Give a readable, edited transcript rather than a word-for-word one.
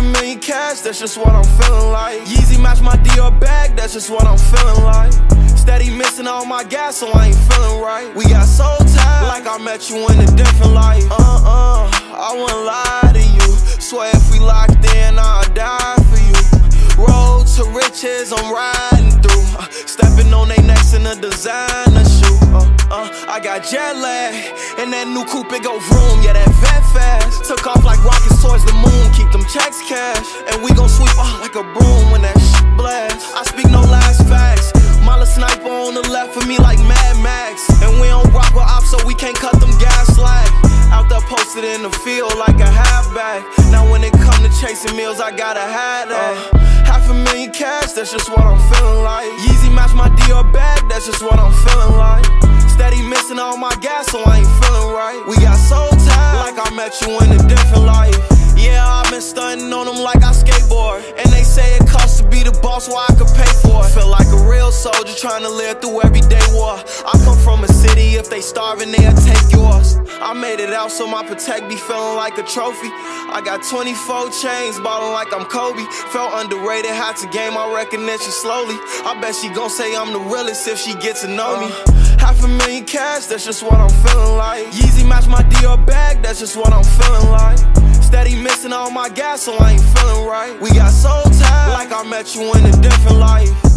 $500,000 cash, that's just what I'm feeling like. Yeezy match my Dior bag, that's just what I'm feeling like. Steady missing all my gas, so I ain't feeling right. We got so tired, like I met you in a different life. I wouldn't lie to you. Swear if we locked in, I'll die for you. Road to riches, I'm riding through. Stepping on they necks in a designer shoe. I got jet lag, and that new coupe, it go vroom. Yeah, that vet fast. Took off like rockets towards the moon. Keep them checks cash, and we gon' sweep like a broom when that shit blast. I speak no lies, facts. Mala sniper on the left of me like Mad Max. And we don't rock with ops, so we can't cut them gas slack. Out there posted in the field like a halfback. Now when it come to chasing meals, I gotta have that. $500,000 cash, that's just what I'm feeling like. Yeezy match my Dior bag, that's just what I'm feeling like. Steady missing all my gas, so I ain't feeling right. We got so tired, like I met you in a different life. Yeah, I've been stunting on them like I skateboard. And they say it costs to be the boss, why I could pay for it. Feel like a real soldier trying to live through everyday war. I come from a city, if they starving, they'll take yours. I made it out, so my Patek be feeling like a trophy. I got 24 chains, ballin' like I'm Kobe. Felt underrated, had to gain my recognition slowly. I bet she gon' say I'm the realest if she get to know me. $500,000 cash, that's just what I'm feeling like. Yeezy match my Dior bag, that's just what I'm feeling like. Steady missing all my gas, so I ain't feeling right. We got so tired, like I met you in a different life.